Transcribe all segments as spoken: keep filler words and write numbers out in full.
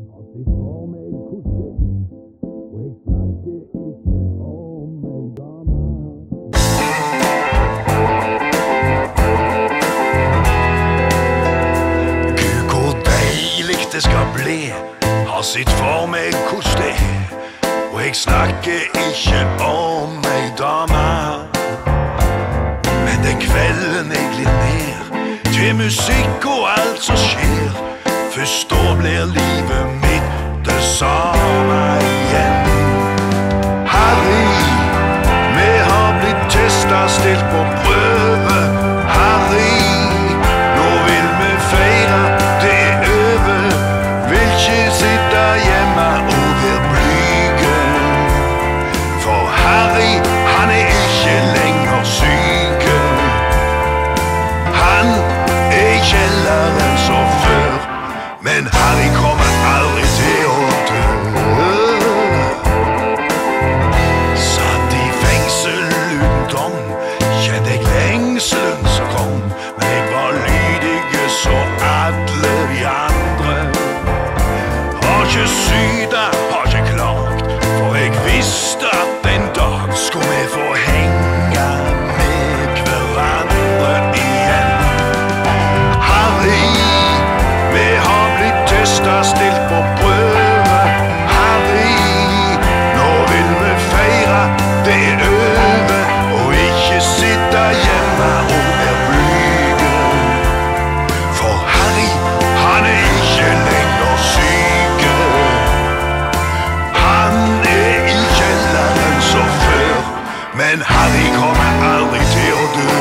Har sett for meg hvordan det er, og jeg snakker ikke om ei dame. Gud, hvor deilig det skal bli. Har sett for meg hvordan det er, og jeg snakker ikke om ei dame. Men den kvelden jeg glir ned til musikk og alt som skjer, først da blir livet mitt det samme igjen. Harry, vi har blitt testet, stilt på prøve. Harry, nå vil vi feire, det er over. Vil ikke sitte hjemme og være blyge. For Harry, han er ikke lenger syk. Han er i kjelleren som før, men Harry kommer aldri til å dø. Satt i fengsel uten dom, kjente jeg lengselen som kom. Men jeg var lydig så alle de andre. Har ikke syda, har ikke klagt, for jeg visste at en dag skulle vi få henge med hverandre igjen. Harry, vi har blitt testet, stilt på prøve. Harry, nå vil vi feire, det er over. Og ikke sitte hjemme og være blyge. For Harry, han er ikke lenger syk. Han er i kjelleren som før, men Harry kommer aldri til å dø.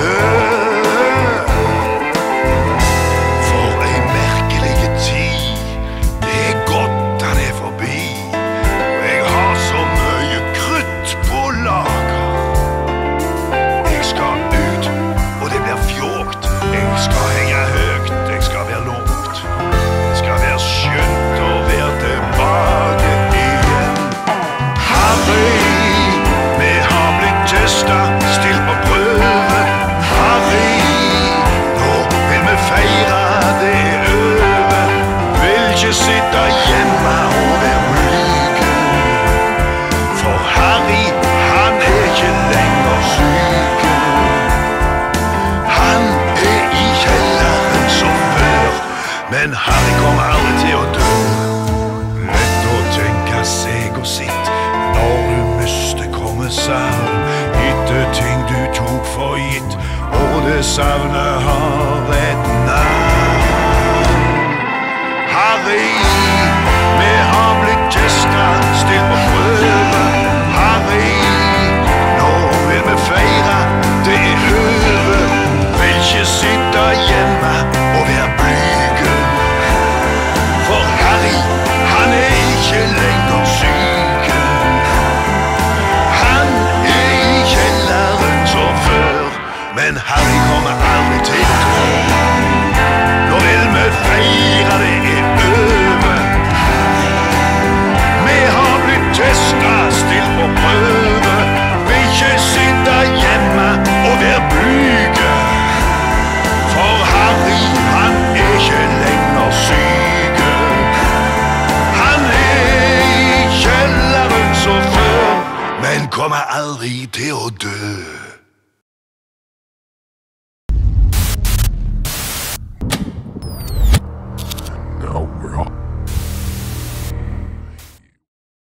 For ei merkelige tid, det er godt han er forbi. Og jeg har så mye krutt på lager. Jeg skal ut, og det blir fjåkt. Jeg skal henge høyt, jeg skal være lågt. Det skal være skjønt å være tilbake igjen. Harry, vi har blitt testet, stilt på prøve. Harry, nå vil vi feire, det er over. Vil ikke sitte hjemme og være blyge. For Harry, han er ikke lenger syk. Han er i kjelleren som før, men Harry kommer aldri til å dø. Lett å tenke seg og sitt når du mister kommissæren, etter ting du tok for gitt, og det savnet har et navn. Harry, vi har blitt testet, stilt på prøve. Harry, nå vil vi feire, det er over. Vil ikke sitte hjemme og være blyge. For Harry, han er ikke lenger syk. Han er i kjelleren som før, men Harry kommer aldri til å dø. Nå vil vi feire, det er over. Vi har blitt testet, stilt på prøve. Vil ikke sitte hjemme og være blyge. For Harry, han er ikke lenger syk. Han er i kjelleren som før, men kommer aldri til å dø.